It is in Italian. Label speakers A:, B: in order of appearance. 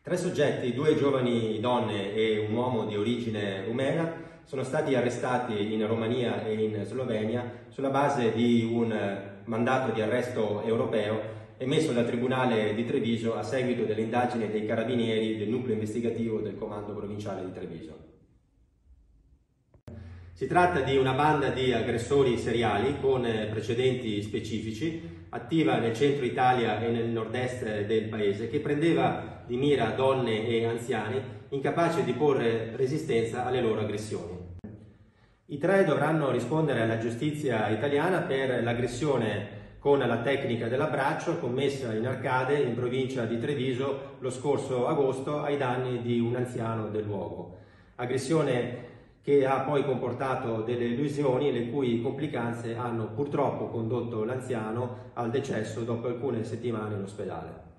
A: Tre soggetti, due giovani donne e un uomo di origine rumena, sono stati arrestati in Romania e in Slovenia sulla base di un mandato di arresto europeo emesso dal Tribunale di Treviso a seguito delle indagini dei carabinieri del nucleo investigativo del Comando Provinciale di Treviso. Si tratta di una banda di aggressori seriali con precedenti specifici, attiva nel centro Italia e nel nord-est del paese, che prendeva di mira donne e anziani incapaci di porre resistenza alle loro aggressioni. I tre dovranno rispondere alla giustizia italiana per l'aggressione con la tecnica dell'abbraccio commessa in Arcade, in provincia di Treviso, lo scorso agosto ai danni di un anziano del luogo. Aggressione che ha poi comportato delle lesioni le cui complicanze hanno purtroppo condotto l'anziano al decesso dopo alcune settimane in ospedale.